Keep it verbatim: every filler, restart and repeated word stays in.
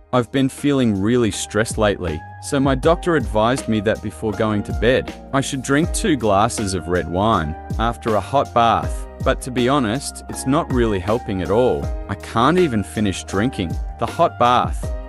I've been feeling really stressed lately, so my doctor advised me that before going to bed, I should drink two glasses of red wine after a hot bath. But to be honest, it's not really helping at all. I can't even finish drinking. The hot bath